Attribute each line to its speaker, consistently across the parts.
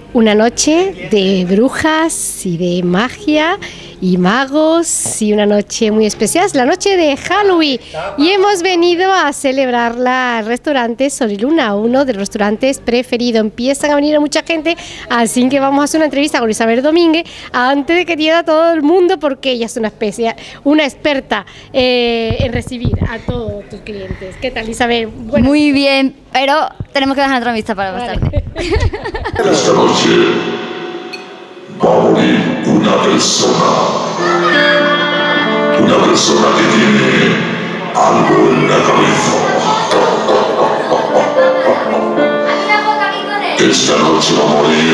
Speaker 1: Una noche de brujas y de magia y magos y una noche muy especial, es la noche de Halloween y hemos venido a celebrarla al restaurante Sol y Luna, uno de los restaurantes preferidos. Empiezan a venir mucha gente, así que vamos a hacer una entrevista con Isabel Domínguez antes de que llegue todo el mundo, porque ella es una experta en recibir a todos tus clientes. ¿Qué tal, Isabel? Bueno,
Speaker 2: muy bien, pero tenemos que dejar otra vista para más tarde.
Speaker 3: Esta noche va a morir una persona que tiene algo en la cabeza. Esta noche va a morir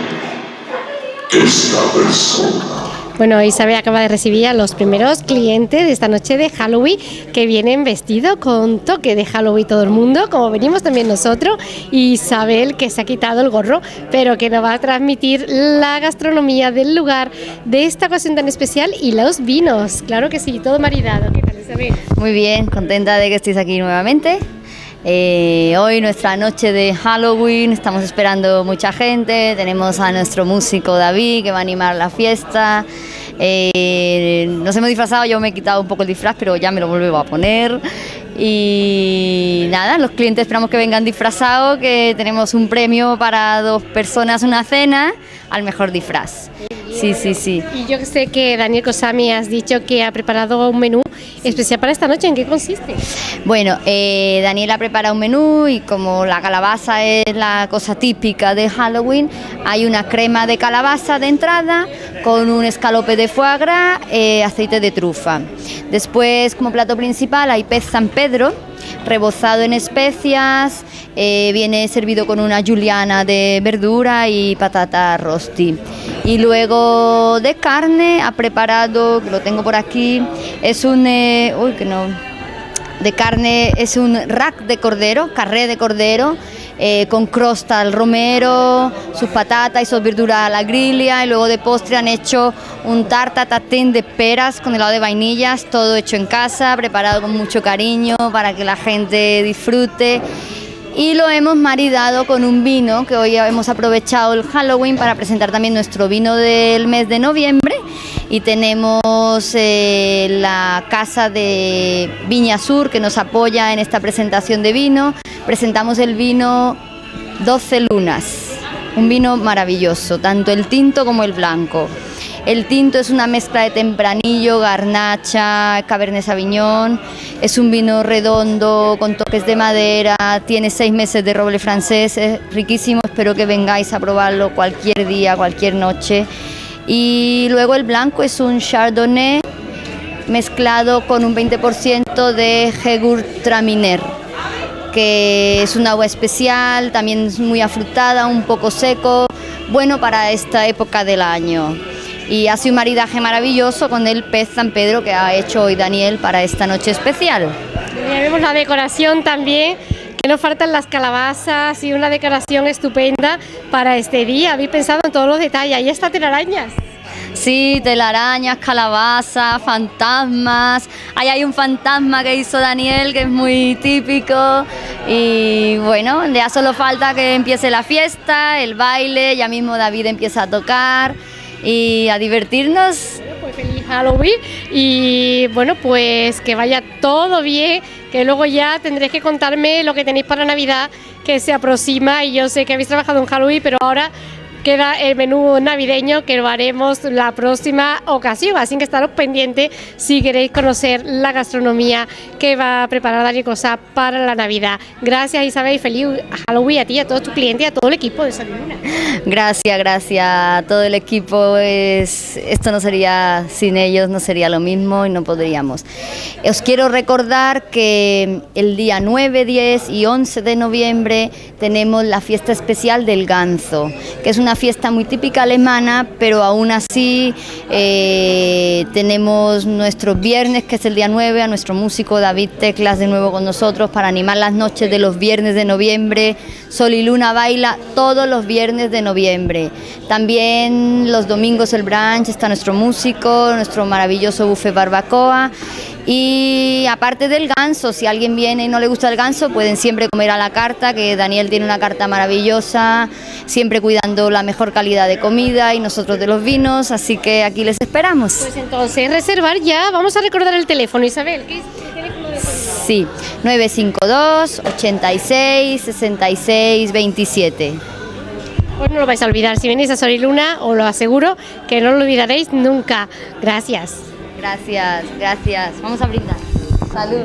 Speaker 3: esta persona.
Speaker 1: Bueno, Isabel acaba de recibir a los primeros clientes de esta noche de Halloween, que vienen vestidos con toque de Halloween todo el mundo, como venimos también nosotros. Y Isabel, que se ha quitado el gorro, pero que nos va a transmitir la gastronomía del lugar de esta ocasión tan especial y los vinos. Claro que sí, todo maridado. ¿Qué tal, Isabel?
Speaker 2: Muy bien, contenta de que estéis aquí nuevamente. Hoy nuestra noche de Halloween, estamos esperando mucha gente, tenemos a nuestro músico David que va a animar la fiesta. Nos hemos disfrazado, yo me he quitado un poco el disfraz, pero ya me lo vuelvo a poner. Y nada, los clientes esperamos que vengan disfrazados, que tenemos un premio para 2 personas, una cena, al mejor disfraz. Sí.
Speaker 1: Y yo sé que Daniel Cosami has dicho que ha preparado un menú especial para esta noche. ¿En qué consiste?
Speaker 2: Bueno, Daniel ha preparado un menú y como la calabaza es la cosa típica de Halloween, hay una crema de calabaza de entrada con un escalope de foie gras, aceite de trufa. Después, como plato principal, hay pez San Pedro, rebozado en especias, viene servido con una juliana de verdura y patata rosti. Y luego de carne ha preparado, que lo tengo por aquí, es un rack de cordero, carré de cordero, con crosta al romero, sus patatas y sus verduras a la grilla, y luego de postre han hecho un tarta tatín de peras con helado de vainillas, todo hecho en casa, preparado con mucho cariño para que la gente disfrute. Y lo hemos maridado con un vino, que hoy hemos aprovechado el Halloween para presentar también nuestro vino del mes de noviembre. Y tenemos la casa de Viña Sur, que nos apoya en esta presentación de vino. Presentamos el vino 12 Lunas, un vino maravilloso, tanto el tinto como el blanco. El tinto es una mezcla de tempranillo, garnacha, cabernet sauvignon. Es un vino redondo con toques de madera, tiene 6 meses de roble francés, es riquísimo, espero que vengáis a probarlo cualquier día, cualquier noche. Y luego el blanco es un chardonnay mezclado con un 20% de Gewürztraminer, que es un agua especial, también es muy afrutada, un poco seco, bueno para esta época del año. Y hace un maridaje maravilloso con el pez San Pedro que ha hecho hoy Daniel para esta noche especial.
Speaker 1: Ya vemos la decoración también, que nos faltan las calabazas y una decoración estupenda para este día. Habéis pensado en todos los detalles, ahí está telarañas.
Speaker 2: Sí, telarañas, calabazas, fantasmas. Ahí hay un fantasma que hizo Daniel que es muy típico. Y bueno, ya solo falta que empiece la fiesta, el baile, ya mismo David empieza a tocar y a divertirnos.
Speaker 1: Pues feliz Halloween y bueno, pues que vaya todo bien, que luego ya tendréis que contarme lo que tenéis para Navidad, que se aproxima, y yo sé que habéis trabajado en Halloween, pero ahora queda el menú navideño, que lo haremos la próxima ocasión, así que estaros pendientes si queréis conocer la gastronomía que va a preparar Daniel Cosa para la Navidad. Gracias, Isabel, y feliz Halloween a ti, a todos tus clientes y a todo el equipo de Sol y Luna.
Speaker 2: Gracias a todo el equipo, esto no sería, sin ellos no sería lo mismo y no podríamos. Os quiero recordar que el día 9, 10 y 11 de noviembre tenemos la fiesta especial del ganso, que es una fiesta muy típica alemana, pero aún así tenemos nuestro viernes, que es el día 9, a nuestro músico David Teclas de nuevo con nosotros para animar las noches de los viernes de noviembre. Sol y Luna baila todos los viernes de noviembre. También los domingos el brunch, está nuestro músico, nuestro maravilloso buffet barbacoa. Y aparte del ganso, si alguien viene y no le gusta el ganso, pueden siempre comer a la carta, que Daniel tiene una carta maravillosa, siempre cuidando la mejor calidad de comida y nosotros de los vinos, así que aquí les esperamos.
Speaker 1: Pues entonces, reservar ya. Vamos a recordar el teléfono, Isabel. ¿Qué es el teléfono de reserva?
Speaker 2: Sí, 952 86 66 27.
Speaker 1: Pues no lo vais a olvidar. Si venís a Soliluna, os lo aseguro que no lo olvidaréis nunca. Gracias.
Speaker 2: Gracias, gracias. Vamos a brindar. Salud.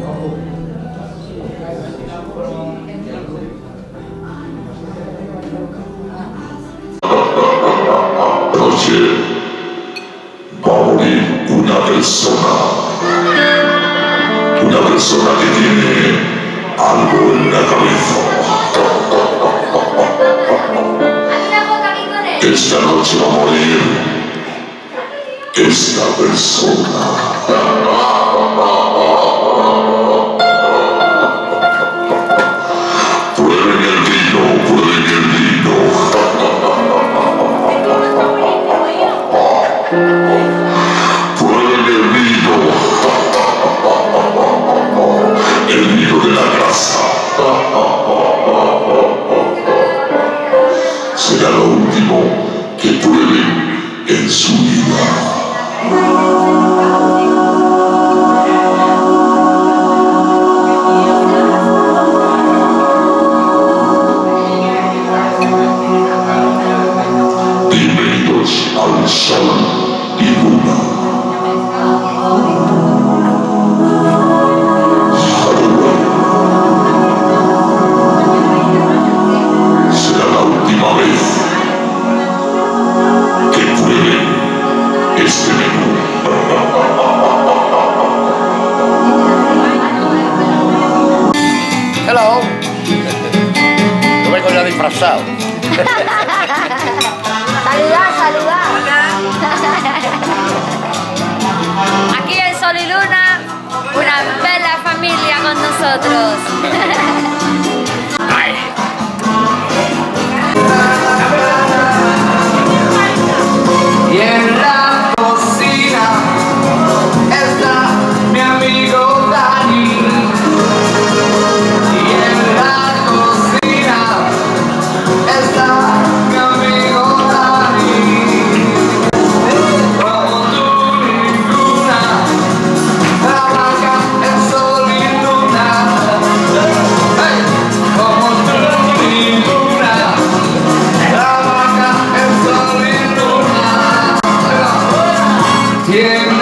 Speaker 3: Noche va a morir una persona que tiene algo en la cabeza. Esta noche va a morir esta persona. Prueben el vino, prueben el vino. Prueben el vino de la casa. Será lo último que prueben en su vida. Bienvenidos al Sol y Luna. Será la última vez que prueben este menú.
Speaker 4: Hello. Yo vengo ya disfrazado.
Speaker 2: Saludar, saludar. Aquí en Sol y Luna, una bella familia con nosotros.
Speaker 4: Ay.
Speaker 5: Y en la cocina está mi amigo Dani. Y en la cocina está mi amigo Dani. Como tú ninguna, trabaja en Sol y Luna. Hey, como tú ninguna, trabaja en Sol y Luna. Yeah.